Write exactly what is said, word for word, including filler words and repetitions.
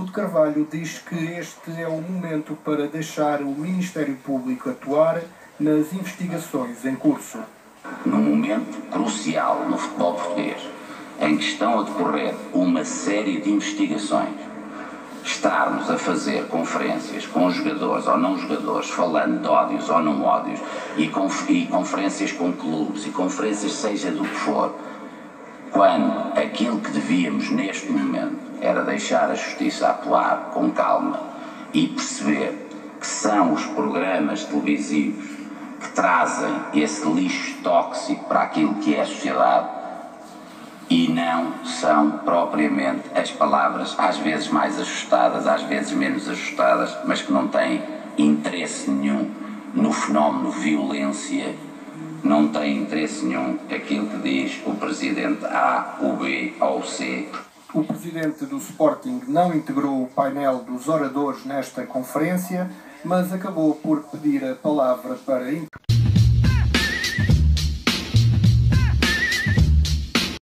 de Carvalho diz que este é o momento para deixar o Ministério Público atuar nas investigações em curso. Num momento crucial no futebol português, em que estão a decorrer uma série de investigações, estarmos a fazer conferências com jogadores ou não jogadores, falando de ódios ou não ódios, e, conf e conferências com clubes, e conferências seja do que for, quando aquilo que devíamos neste momento era deixar a justiça atuar com calma e perceber que são os programas televisivos que trazem esse lixo tóxico para aquilo que é a sociedade, e não são propriamente as palavras, às vezes mais ajustadas, às vezes menos ajustadas, mas que não têm interesse nenhum no fenómeno violência, não tem interesse nenhum aquilo que diz o presidente A, o B ou o C. O presidente do Sporting não integrou o painel dos oradores nesta conferência, mas acabou por pedir a palavra para